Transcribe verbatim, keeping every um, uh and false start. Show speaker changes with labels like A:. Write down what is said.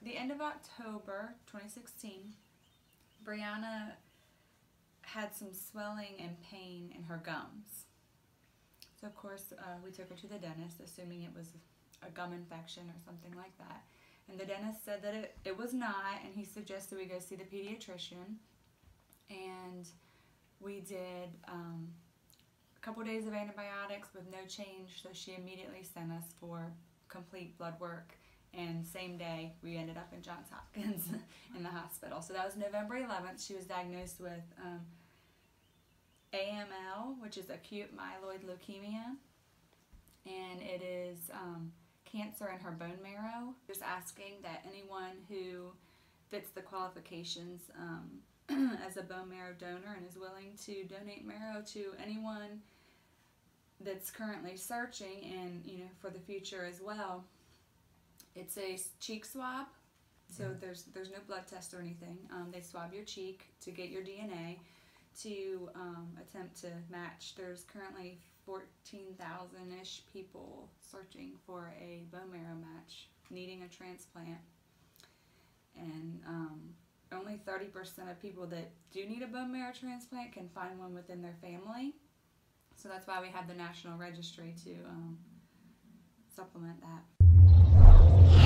A: the end of October twenty sixteen, Brianna had some swelling and pain in her gums. So of course uh, we took her to the dentist, assuming it was a gum infection or something like that. And the dentist said that it, it was not, and he suggested we go see the pediatrician. And we did um, a couple days of antibiotics with no change, so she immediately sent us for complete blood work. And same day, we ended up in Johns Hopkins in the hospital. So that was November eleventh. She was diagnosed with um, A M L, which is acute myeloid leukemia, and it is um, cancer in her bone marrow. Just asking that anyone who fits the qualifications um, as a bone marrow donor and is willing to donate marrow to anyone that's currently searching, and you know, for the future as well. It's a cheek swab, so mm-hmm. there's there's no blood test or anything. Um, they swab your cheek to get your D N A to um, attempt to match. There's currently fourteen thousand-ish people searching for a bone marrow match, needing a transplant. And um, only thirty percent of people that do need a bone marrow transplant can find one within their family. So that's why we have the National Registry to um, supplement that.